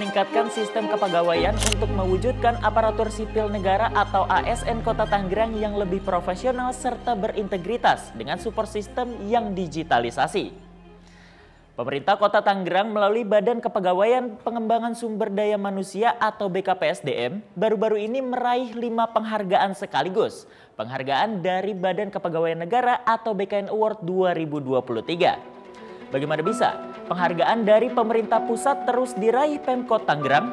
meningkatkan sistem kepegawaian untuk mewujudkan aparatur sipil negara atau ASN Kota Tangerang yang lebih profesional serta berintegritas dengan support system yang digitalisasi. Pemerintah Kota Tangerang melalui Badan Kepegawaian Pengembangan Sumber Daya Manusia atau BKPSDM baru-baru ini meraih 5 penghargaan sekaligus. Penghargaan dari Badan Kepegawaian Negara atau BKN Award 2023. Bagaimana bisa penghargaan dari pemerintah pusat terus diraih Pemkot Tangerang?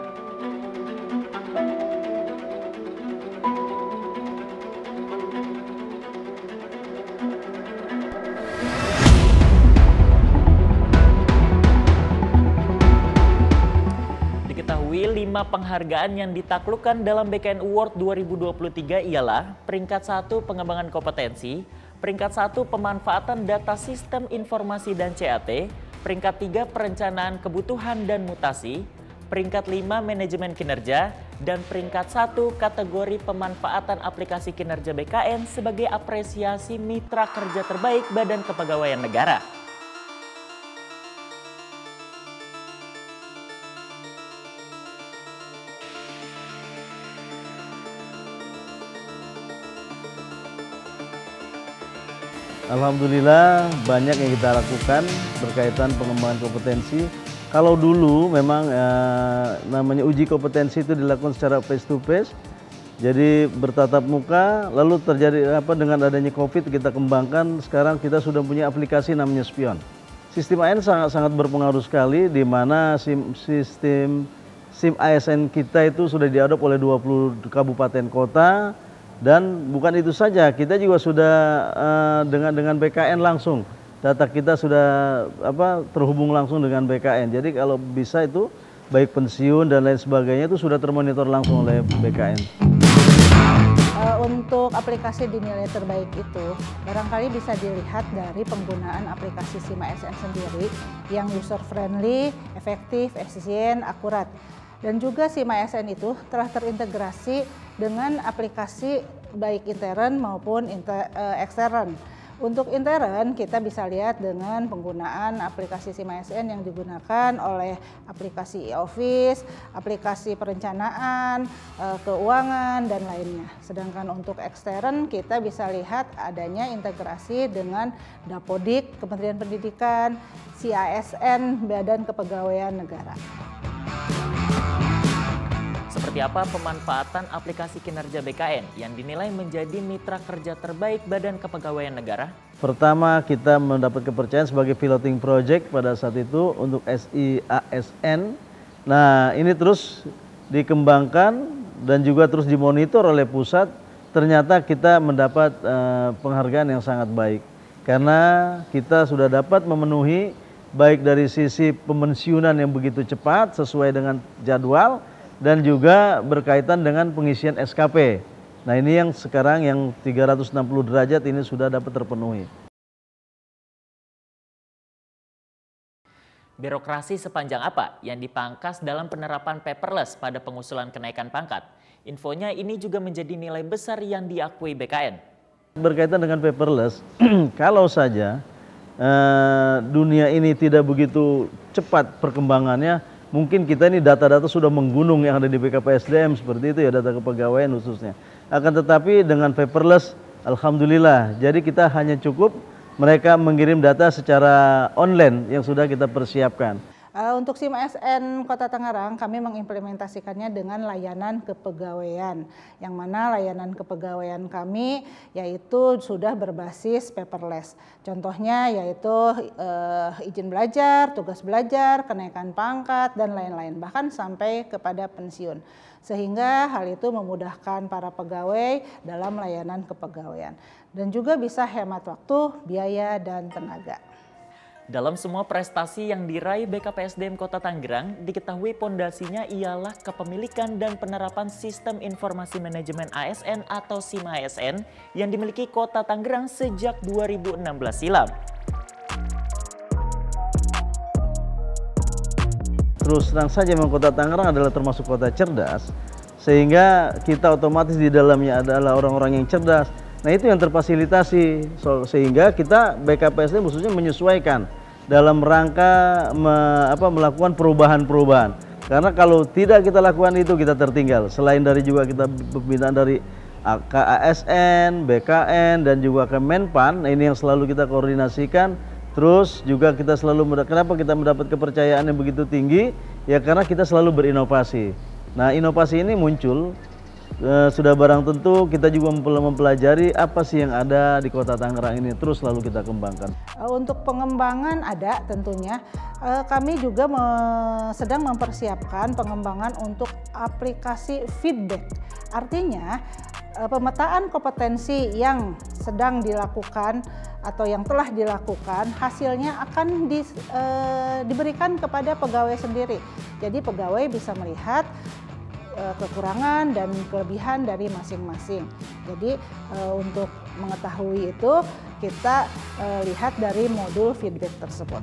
Diketahui 5 penghargaan yang ditaklukkan dalam BKN Award 2023 ialah peringkat 1 pengembangan kompetensi, peringkat 1 pemanfaatan data sistem informasi dan CAT, peringkat 3 perencanaan kebutuhan dan mutasi, peringkat 5 manajemen kinerja, dan peringkat 1 kategori pemanfaatan aplikasi kinerja BKN sebagai apresiasi mitra kerja terbaik Badan Kepegawaian Negara. Alhamdulillah banyak yang kita lakukan berkaitan pengembangan kompetensi. Kalau dulu memang namanya uji kompetensi itu dilakukan secara face to face, jadi bertatap muka. Lalu terjadi dengan adanya COVID kita kembangkan. Sekarang kita sudah punya aplikasi namanya Spion. Sistem ASN sangat berpengaruh sekali, di mana sistem SIM ASN kita itu sudah diadop oleh 20 kabupaten kota. Dan bukan itu saja, kita juga sudah dengan BKN langsung. Data kita sudah terhubung langsung dengan BKN. Jadi kalau bisa itu baik pensiun dan lain sebagainya itu sudah termonitor langsung oleh BKN. Untuk aplikasi dinilai terbaik itu barangkali bisa dilihat dari penggunaan aplikasi SIM ASN sendiri yang user friendly, efektif, efisien, akurat. Dan juga SIM ASN itu telah terintegrasi dengan aplikasi baik intern maupun ekstern. Untuk intern kita bisa lihat dengan penggunaan aplikasi SIM ASN yang digunakan oleh aplikasi e-office, aplikasi perencanaan, keuangan, dan lainnya. Sedangkan untuk ekstern kita bisa lihat adanya integrasi dengan Dapodik, Kementerian Pendidikan, CASN, Badan Kepegawaian Negara. Seperti apa pemanfaatan aplikasi kinerja BKN yang dinilai menjadi mitra kerja terbaik Badan Kepegawaian Negara? Pertama, kita mendapat kepercayaan sebagai piloting project pada saat itu untuk SIASN. Nah, ini terus dikembangkan dan juga terus dimonitor oleh pusat. Ternyata kita mendapat penghargaan yang sangat baik. Karena kita sudah dapat memenuhi baik dari sisi pemensiunan yang begitu cepat sesuai dengan jadwal, dan juga berkaitan dengan pengisian SKP. Nah, ini yang sekarang yang 360 derajat ini sudah dapat terpenuhi. Birokrasi sepanjang apa yang dipangkas dalam penerapan paperless pada pengusulan kenaikan pangkat? Infonya ini juga menjadi nilai besar yang diakui BKN. Berkaitan dengan paperless, kalau saja dunia ini tidak begitu cepat perkembangannya, mungkin kita ini data-data sudah menggunung yang ada di BKPSDM seperti itu ya, data kepegawaian khususnya. Akan tetapi dengan paperless, alhamdulillah, jadi kita hanya cukup mereka mengirim data secara online yang sudah kita persiapkan. Untuk SIM ASN Kota Tangerang, kami mengimplementasikannya dengan layanan kepegawaian, yang mana layanan kepegawaian kami yaitu sudah berbasis paperless. Contohnya yaitu izin belajar, tugas belajar, kenaikan pangkat, dan lain-lain, bahkan sampai kepada pensiun. Sehingga hal itu memudahkan para pegawai dalam layanan kepegawaian. Dan juga bisa hemat waktu, biaya, dan tenaga. Dalam semua prestasi yang diraih BKPSDM Kota Tangerang, diketahui pondasinya ialah kepemilikan dan penerapan sistem informasi manajemen ASN atau SIM ASN yang dimiliki Kota Tangerang sejak 2016 silam. Terus terang saja memang Kota Tangerang adalah termasuk kota cerdas, sehingga kita otomatis di dalamnya adalah orang-orang yang cerdas. Nah, itu yang terfasilitasi, sehingga kita BKPSDM khususnya menyesuaikan dalam rangka melakukan perubahan-perubahan. Karena kalau tidak kita lakukan itu kita tertinggal. Selain dari juga kita pembinaan dari KASN, BKN dan juga Kemenpan, nah ini yang selalu kita koordinasikan. Terus juga kita selalu, kenapa kita mendapat kepercayaan yang begitu tinggi? Ya karena kita selalu berinovasi. Nah inovasi ini muncul, sudah barang tentu kita juga mempelajari apa sih yang ada di Kota Tangerang ini, terus selalu kita kembangkan. Untuk pengembangan ada tentunya, kami juga sedang mempersiapkan pengembangan untuk aplikasi feedback. Artinya pemetaan kompetensi yang sedang dilakukan atau yang telah dilakukan, hasilnya akan diberikan kepada pegawai sendiri. Jadi pegawai bisa melihat kekurangan dan kelebihan dari masing-masing. Jadi untuk mengetahui itu kita lihat dari modul feedback tersebut.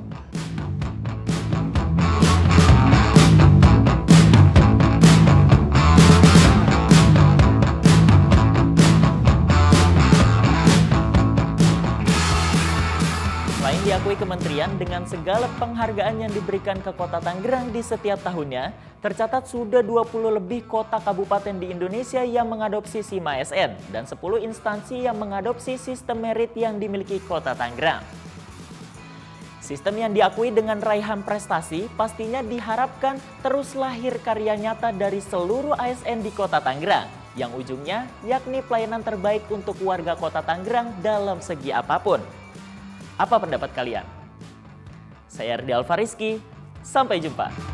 Selain diakui kementerian dengan segala penghargaan yang diberikan ke Kota Tangerang di setiap tahunnya, tercatat sudah 20 lebih kota kabupaten di Indonesia yang mengadopsi SIM ASN dan 10 instansi yang mengadopsi sistem merit yang dimiliki Kota Tangerang. Sistem yang diakui dengan raihan prestasi pastinya diharapkan terus lahir karya nyata dari seluruh ASN di Kota Tangerang, yang ujungnya yakni pelayanan terbaik untuk warga Kota Tangerang dalam segi apapun. Apa pendapat kalian? Saya Ardi Alfariski, sampai jumpa.